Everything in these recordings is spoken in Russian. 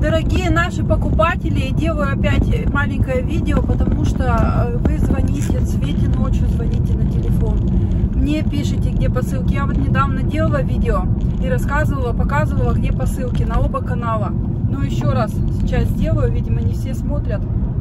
Дорогие наши покупатели, делаю опять маленькое видео, потому что вы звоните, цвете ночью звоните на телефон. Мне пишите, где посылки. Я вот недавно делала видео и рассказывала, показывала, где посылки на оба канала. Но еще раз сейчас сделаю, видимо, не все смотрят.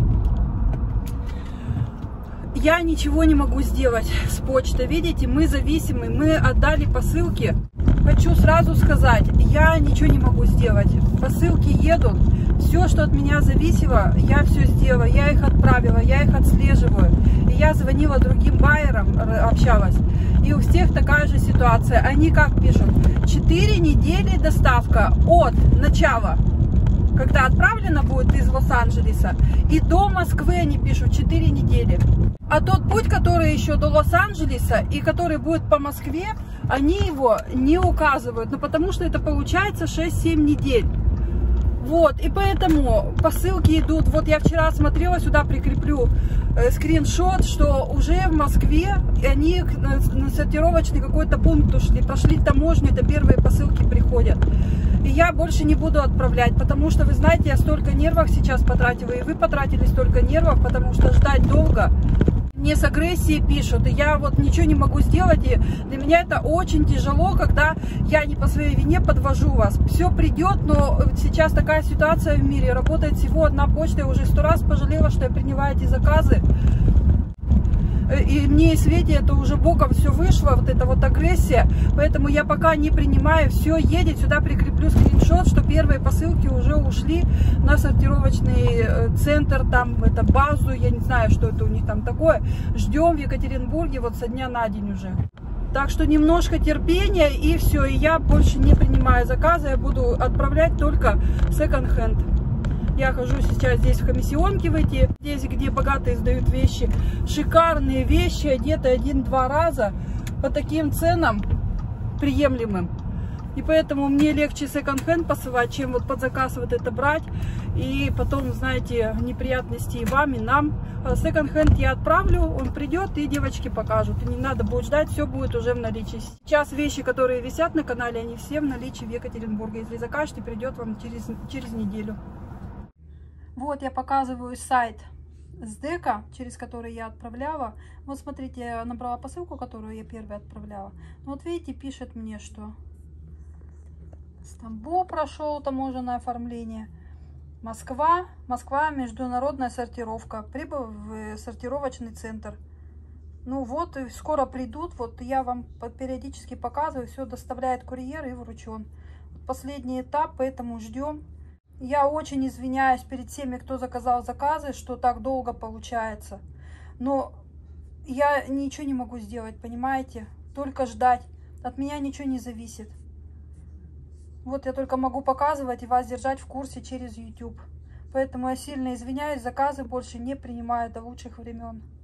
Я ничего не могу сделать с почтой. Видите, мы зависимы, мы отдали посылки. Хочу сразу сказать, я ничего не могу сделать. Посылки едут. Все, что от меня зависело, я все сделала. Я их отправила, я их отслеживаю. И я звонила другим байерам, общалась. И у всех такая же ситуация. Они как пишут? 4 недели доставка от начала, когда отправлено будет из Лос-Анджелеса, и до Москвы они пишут 4 недели. А тот путь, который еще до Лос-Анджелеса и который будет по Москве, они его не указывают, но потому что это получается 6-7 недель. Вот, и поэтому посылки идут. Вот я вчера смотрела, сюда прикреплю скриншот, что уже в Москве они на сортировочный какой-то пункт ушли, прошли таможню, это первые посылки приходят. И я больше не буду отправлять, потому что, вы знаете, я столько нервов сейчас потратила, и вы потратили столько нервов, потому что ждать долго. Мне с агрессией пишут, и я вот ничего не могу сделать, и для меня это очень тяжело, когда я не по своей вине подвожу вас. Все придет, но сейчас такая ситуация в мире, работает всего одна почта, я уже 100 раз пожалела, что я приняла эти заказы. И мне и Свете это уже боком все вышло, вот эта вот агрессия, поэтому я пока не принимаю, все едет, сюда прикреплю скриншот, что первые посылки уже ушли на сортировочный центр, там, это базу, я не знаю, что это у них там такое, ждем в Екатеринбурге вот со дня на день уже. Так что немножко терпения и все, и я больше не принимаю заказы, я буду отправлять только секонд-хенд. Я хожу сейчас здесь в комиссионке в эти, здесь, где богатые сдают вещи. Шикарные вещи, одеты 1-2 раза по таким ценам приемлемым. И поэтому мне легче секонд-хенд посылать, чем вот под заказ вот это брать. И потом, знаете, неприятности и вам, и нам. Секонд-хенд я отправлю, он придет и девочки покажут. И не надо будет ждать, все будет уже в наличии. Сейчас вещи, которые висят на канале, они все в наличии в Екатеринбурге. Если закажете, придет вам через неделю. Вот я показываю сайт СДЭКа, через который я отправляла. Вот смотрите, я набрала посылку, которую я первой отправляла. Вот видите, пишет мне, что Стамбул прошел таможенное оформление. Москва, международная сортировка. Прибыл в сортировочный центр. Ну вот, и скоро придут. Вот я вам периодически показываю. Все доставляет курьер и вручен. Последний этап, поэтому ждем. Я очень извиняюсь перед всеми, кто заказал заказы, что так долго получается. Но я ничего не могу сделать, понимаете? Только ждать. От меня ничего не зависит. Вот я только могу показывать и вас держать в курсе через YouTube. Поэтому я сильно извиняюсь, заказы больше не принимаю до лучших времен.